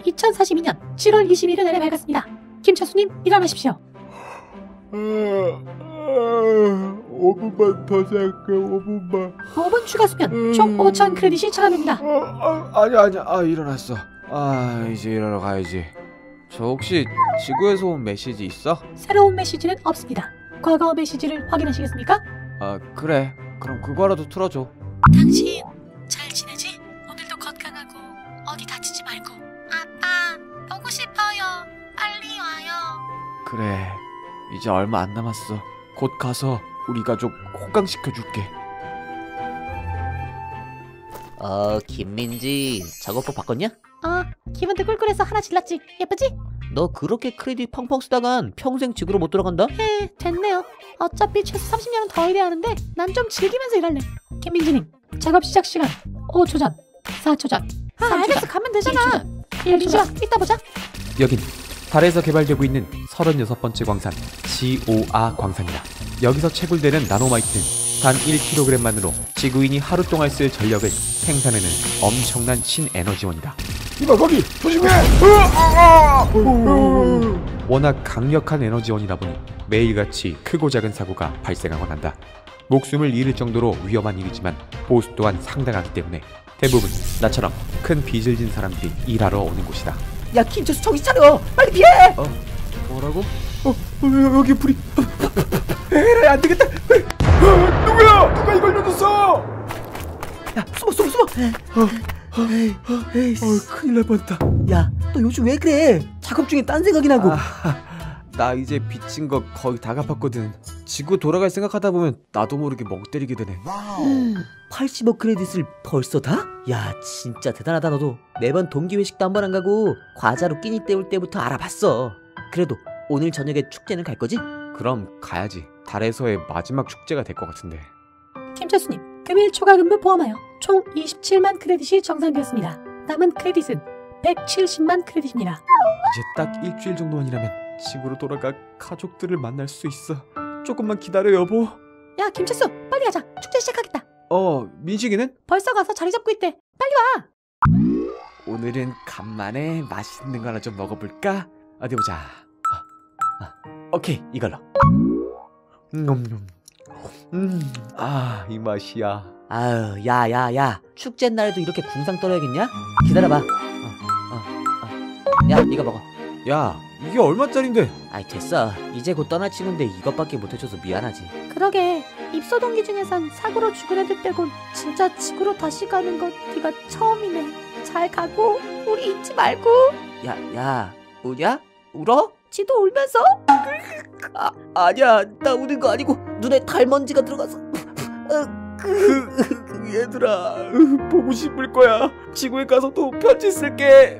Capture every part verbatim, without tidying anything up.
이천사십이 년 칠월 이십일 일 날에 밝았습니다. 김철수님 일어나십시오. 오 분만 더 살게. 오 분만. 오 분 추가 수면 총 오천 크레딧이 차감됩니다. 아, 아, 아니 아니 아 일어났어. 아 이제 일하러 가야지. 저 혹시 지구에서 온 메시지 있어? 새로운 메시지는 없습니다. 과거 메시지를 확인하시겠습니까? 아 그래. 그럼 그거라도 틀어줘. 당신 잘 지내지? 오늘도 건강하고 어디 다치지 말고. 아빠 보고 싶어요. 빨리 와요. 그래. 이제 얼마 안 남았어. 곧 가서 우리 가족 호강시켜줄게. 어, 김민지, 작업복 바꿨냐? 어, 기분도 꿀꿀해서 하나 질렀지. 예쁘지? 너 그렇게 크레딧 펑펑 쓰다간 평생 지구로 못 돌아간다? 에, 됐네요. 어차피 최소 삼십 년은 더 일해야 하는데 난 좀 즐기면서 일할래. 김민지님, 작업 시작 시간 오 초 전, 사 초 전. 아, 알겠어. 가면 되잖아. 일 초 전. 이따 보자. 여긴 달에서 개발되고 있는 서른여섯 번째 광산 지오아 광산이다. 여기서 채굴되는 나노마이트는 단 일 킬로그램만으로 지구인이 하루 동안 쓸 전력을 생산해내는 엄청난 신에너지원이다. 이봐 거기 조심해. 워낙 강력한 에너지원이다 보니 매일같이 크고 작은 사고가 발생하곤 한다. 목숨을 잃을 정도로 위험한 일이지만 보수 또한 상당하기 때문에 대부분 나처럼 큰 빚을 진 사람들이 일하러 오는 곳이다. 야, 김철수 정신 차려! 빨리 피해! 어? 뭐라고? 어? 어 여기 불이. 에라이 안 되겠다. 어, 누구야? 누가 이걸 눌렀어? 야, 숨어 숨어 숨어! 어, 어, 어, 큰일 날 뻔했다. 야, 너 요즘 왜 그래? 작업 중에 딴 생각이 나고. 아, 나 이제 빚진 거 거의 다 갚았거든. 지구 돌아갈 생각하다 보면 나도 모르게 멍 때리게 되네. 팔십억 크레딧을 벌써 다? 야, 진짜 대단하다. 너도 매번 동기회식도 한 번 안 가고 과자로 끼니 때울 때부터 알아봤어. 그래도 오늘 저녁에 축제는 갈 거지? 그럼 가야지. 달에서의 마지막 축제가 될 것 같은데. 김철수님, 금일 초과금부 포함하여 총 이십칠만 크레딧이 정산되었습니다. 남은 크레딧은 백칠십만 크레딧입니다. 이제 딱 일주일 정도만 일하면 지구로 돌아가 가족들을 만날 수 있어. 조금만 기다려 여보. 야, 김철수, 빨리 가자. 축제 시작하겠다. 어, 민식이는? 벌써 가서 자리 잡고 있대. 빨리 와. 오늘은 간만에 맛있는 거 하나 좀 먹어볼까? 어디 보자. 아, 아, 오케이, 이걸로. 음, 음, 아, 이 맛이야. 아유, 야야야, 축제 날에도 이렇게 궁상 떨어야겠냐? 기다려봐. 어, 어, 어. 야, 이거 먹어. 야, 이게 얼마짜린데? 아이, 됐어. 이제 곧 떠날 친구인데 이것밖에 못 해줘서 미안하지. 그러게, 입소 동기 중에선 사고로 죽은 애들 빼곤 진짜 지구로 다시 가는 거 네가 처음이네. 잘 가고 우리 잊지 말고. 야, 야, 우냐? 울어? 지도 울면서. 아, 아니야, 나 우는 거 아니고 눈에 달먼지가 들어가서. 얘들아, 보고 싶을 거야. 지구에 가서 또 편지 쓸게.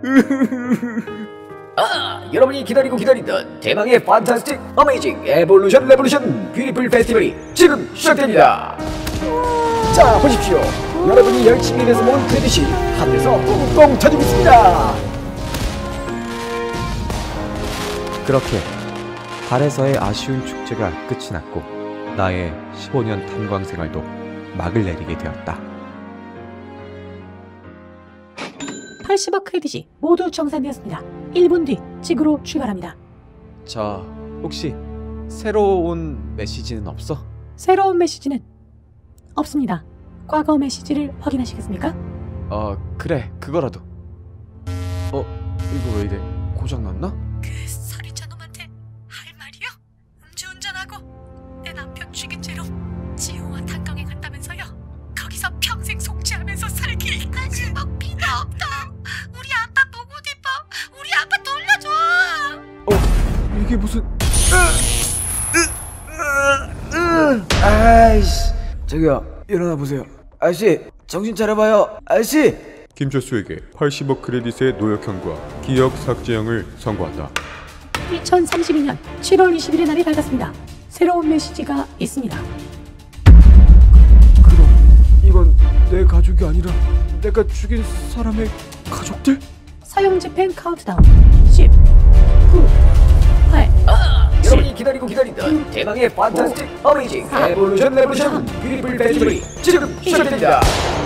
아, 여러분이 기다리고 기다리던 대망의 판타스틱 어메이징 에볼루션 레볼루션 뷰티풀 페스티벌이 지금 시작됩니다. 자, 보십시오. 여러분이 열심히 일해서 모은 크레딧이 하늘에서 뻥뻥 터지고 있습니다. 그렇게 달에서의 아쉬운 축제가 끝이 났고 나의 십오 년 탄광 생활도 막을 내리게 되었다. 팔십억 크레딧이 모두 정산되었습니다. 일 분 뒤 지구로 출발합니다. 자, 혹시 새로 온 메시지는 없어? 새로운 메시지는 없습니다. 과거 메시지를 확인하시겠습니까? 어, 그래, 그거라도. 어, 이거 왜 이래? 고장났나? 그 살인자 놈한테 할 말이요? 음주운전하고 내 남편 죽인 죄로 지오와 탄광에 갔다면서요? 거기서 평생 속죄하면서 살기. 팔십억 피도 없다. 우리 아빠 보고 싶어. 우리 아빠 돌려줘. 어, 이게 무슨... 아이씨, 저기요, 일어나 보세요. 아저씨, 정신 차려봐요. 아저씨. 김철수에게 팔십억 크레딧의 노역형과 기억 삭제형을 선고한다. 이천삼십이 년 칠월 이십일 일 날이 밝았습니다. 새로운 메시지가 있습니다. 그럼 이건 내 가족이 아니라 내가 죽인 사람의 가족들? 사용 집행 카운트다운 십, 구, 팔, 여러분이 기다리고 기다리던 대망의 판타스틱 어메이징 에볼루션 레볼루션 뷰티풀 페스티벌이 지금 시작됩니다.